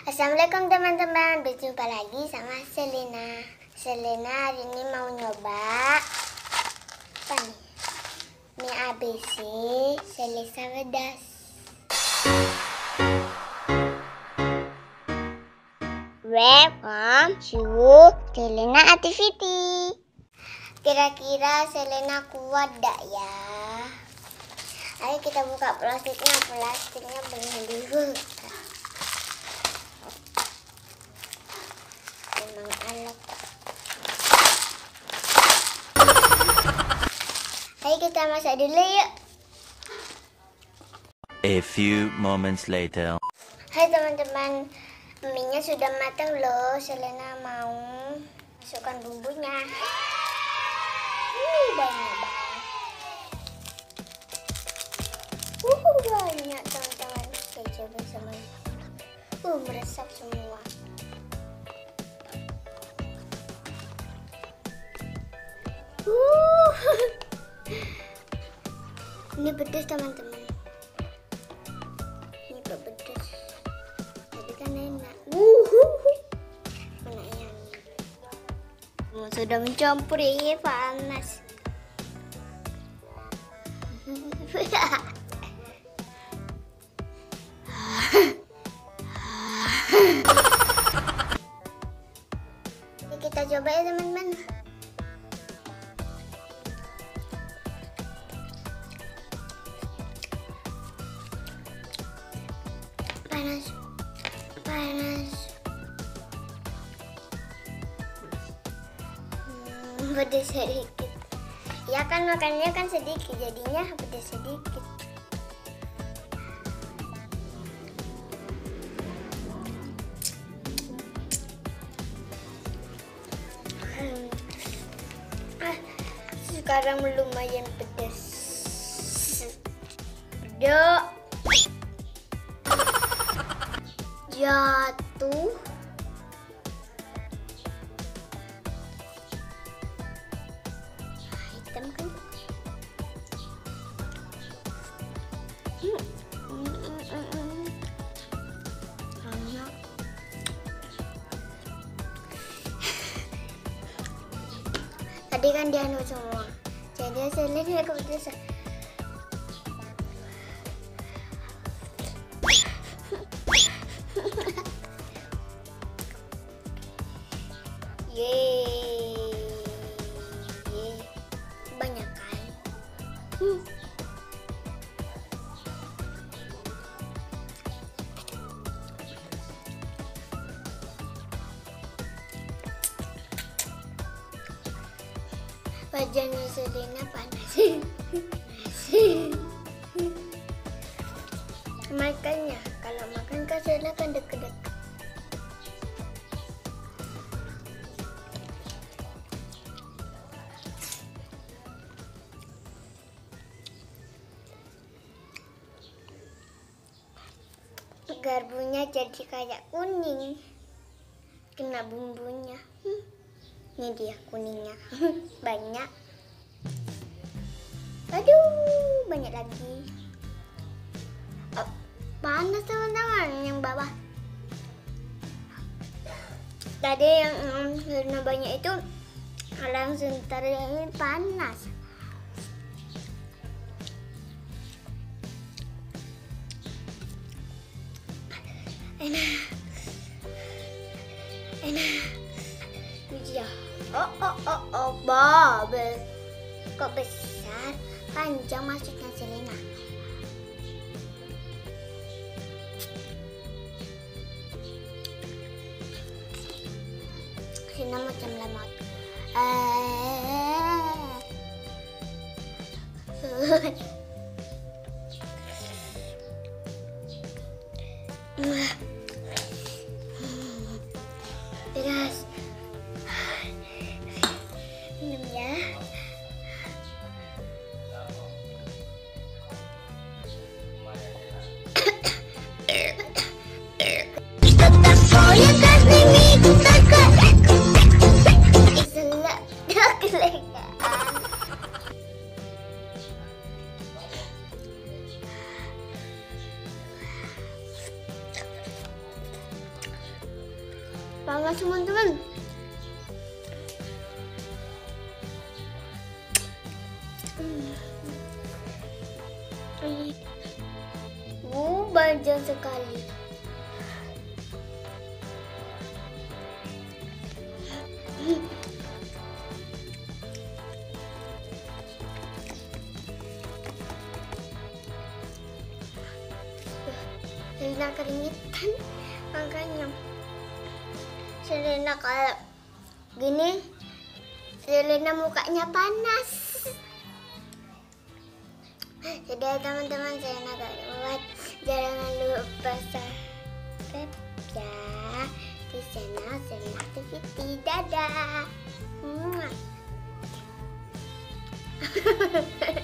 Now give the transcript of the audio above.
Assalamualaikum teman-teman, berjumpa lagi sama Selena. Selena hari ini mau nyoba apa nih? Mie ABC Selesa Pedas. Welcome to Selena Activity. Kira-kira Selena kuat gak ya? Ayo kita buka plastiknya. Plastiknya belum dibuka. Memang alot. Ayo kita masak dulu yuk. A few moments later. Hai teman-teman, mie-nya sudah matang loh. Selena mau masukkan bumbunya. Banyak banget. Banyak teman-teman. Saya coba sama. Meresap semua. Ini pedas teman-teman. Ini pedas. Tapi kan enak. Mana yang sudah mencampur ya, panas. Kita coba ya teman-teman. Panas. Pedas sedikit. Ya kan makannya kan sedikit, jadinya pedas sedikit. Sekarang lumayan pedas. Dok. Jatuh. Hitam kan? Enak. Tadi kan dia semua. Jadi Selena kepedesan. Banyak kan? Wajahnya Selena panas. Makannya, kalau makan kan Selena kan deket-deket. Garpunya jadi kayak kuning, kena bumbunya. Ini dia kuningnya. Banyak. Aduh, banyak lagi. Panas teman-teman yang bawah. Tadi yang karena banyak itu langsung ini panas. Enak. Ya. Babel. Kok besar? Panjang maksudnya Selena. Selena macam lemot. Pedas. Minum ya. panas teman-teman. Banyak sekali. Selena keringetan, makanya Selena kalau gini, Selena mukanya panas. Sudah teman-teman, Selena gak lewat. Jangan lupa subscribe ya di channel Selena Activity. Dadah.